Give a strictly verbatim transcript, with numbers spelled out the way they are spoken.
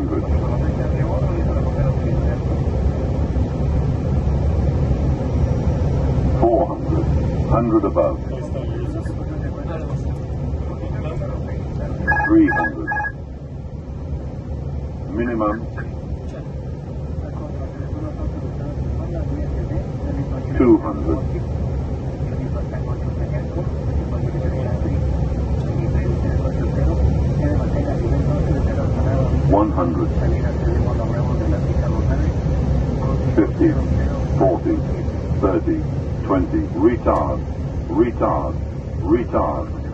hundred. four hundred. one hundred above. three hundred. Minimum. two hundred. one hundred. fifty. forty. thirty. twenty. Retard. Retard. Retard.